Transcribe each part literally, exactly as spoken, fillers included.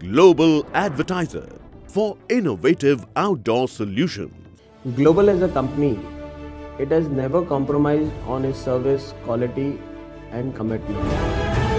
Global Advertiser for innovative outdoor solutions. Global as a company, it has never compromised on its service quality and commitment.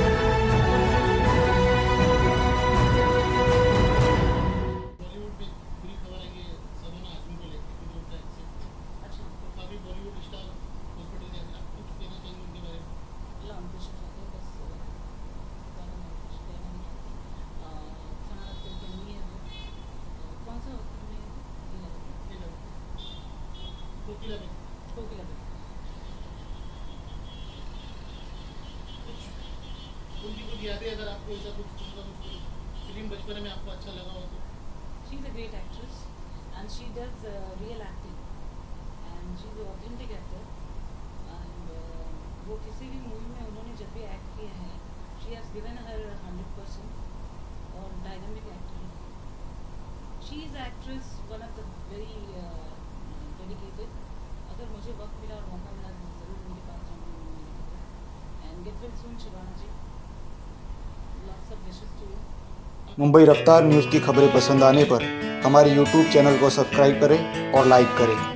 उनकी कुछ यादें अगर आपको ऐसा कुछ फिल्म बचपन में आपको अच्छा लगा हो तो? She is a great actress and she does uh, real acting and she is an authentic actor and uh, वो किसी भी मूवी में उन्होंने जब भी एक्ट किया है she has given her hundred percent और dynamic actor है. She is actress one of the very uh, dedicated. अगर मुझे वक्त मिला और मौका मिला तो जरूर उनके पास जाऊंगी and get well soon Sivana जी. मुंबई रफ्तार न्यूज़ की खबरें पसंद आने पर हमारे यूट्यूब चैनल को सब्सक्राइब करें और लाइक करें।